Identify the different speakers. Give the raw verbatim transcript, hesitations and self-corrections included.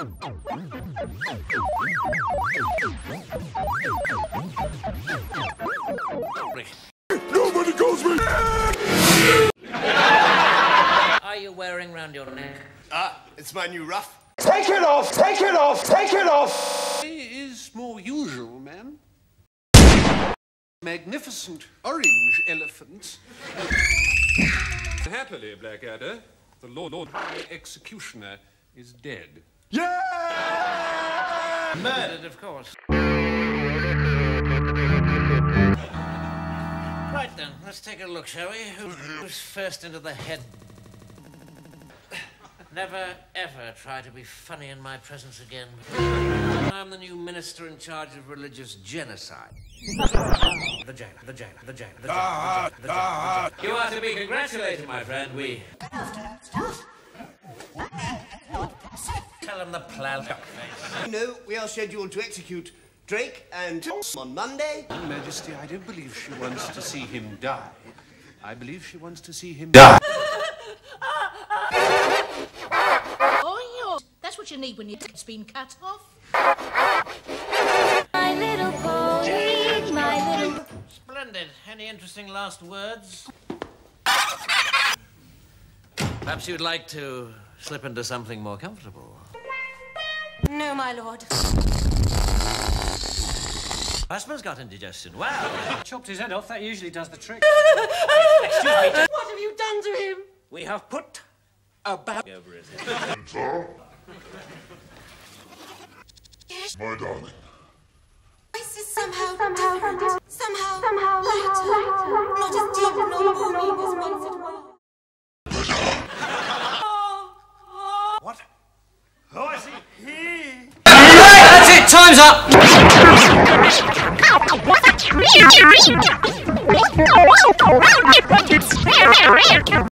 Speaker 1: Nobody calls me.
Speaker 2: Are you wearing round your neck?
Speaker 3: Ah, it's my new ruff.
Speaker 1: Take it off! Take it off! Take it off!
Speaker 4: He is more usual, man. Magnificent orange elephants. Happily, Blackadder, the Lord, Lord High Executioner is dead.
Speaker 1: Yeah!
Speaker 2: Murdered, of course. Right then, let's take a look, shall we? Who, who's first into the head? Never, ever try to be funny in my presence again. I'm the new minister in charge of religious genocide. The jailer, the jailer, the jailer, the jailer, the jailer, the jailer. You are to be congratulated, my friend. We... Tell him the plan.
Speaker 3: You know, we are scheduled to execute Drake and on Monday.
Speaker 4: Your Majesty, I don't believe she wants to see him die. I believe she wants to see him die.
Speaker 5: Oh, that's what you need when it's been cut off.
Speaker 6: My little pony, my little...
Speaker 2: Splendid. Any interesting last words? Perhaps you'd like to slip into something more comfortable.
Speaker 6: No, my lord.
Speaker 2: Husband's got indigestion. Wow.
Speaker 7: Chopped his head off. That usually does the trick.
Speaker 2: Excuse me.
Speaker 6: What have you done to him?
Speaker 2: We have put a bag over his head.
Speaker 1: My darling.
Speaker 6: This is somehow, somehow different. Somehow, somehow lighter. Not as deep nor booming as once it was.
Speaker 2: What? Oh, I see.
Speaker 7: That's it. Time's up.